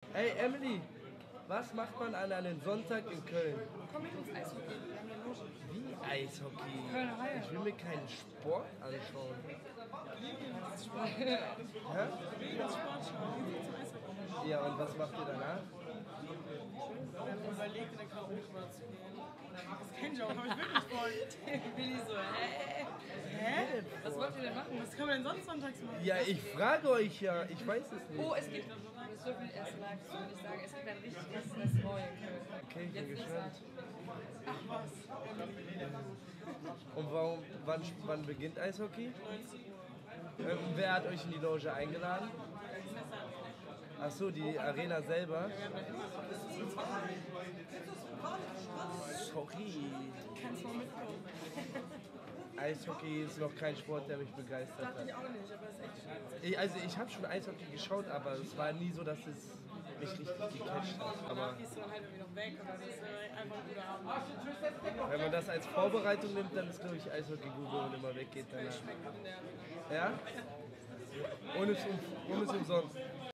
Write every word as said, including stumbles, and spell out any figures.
Hey Emily, was macht man an einem Sonntag in Köln? Komm mit uns Eishockey, wir haben eine Loge. Wie Eishockey? Kölner Haie. Ich will mir keinen Sport anschauen. Das ist Sport. Hä? Das ist Sport schauen. Wir gehen zum Eishockey. Ja, und was macht ihr danach? Wir haben überlegt, in der Karaoke-Bar zu gehen. Das ist kein Joke, aber ich wirklich voll. Billy so, hä? Hä? Was wollt ihr denn machen? Was können wir denn sonst sonntags machen? Ja, ich frage euch ja, ich weiß es nicht. Oh, es gibt, so viel erst mag ich so nicht sagen, es gibt ein richtig besseres Neu in Köln. Okay, ich bin Jetzt nicht gespannt. sagen. Ach was. Und warum, wann, wann beginnt Eishockey? Ähm, wer hat euch in die Loge eingeladen? Ach so, die Arena selber? Sorry. Kannst du mal mitkommen? Eishockey ist noch kein Sport, der mich begeistert Dachte hat. ich auch nicht, aber es ist echt schön. Ich, also ich habe schon Eishockey geschaut, aber es war nie so, dass es mich richtig gecatcht hat. Aber Danach gehst du dann halt irgendwie noch weg und dann ist äh, einfach ein guter Abend. wenn man das als Vorbereitung nimmt, dann ist, glaube ich, Eishockey gut, wenn man immer weggeht danach. Schmeckt in der Arena. Ja? Ohne es, um, ohne es umsonst.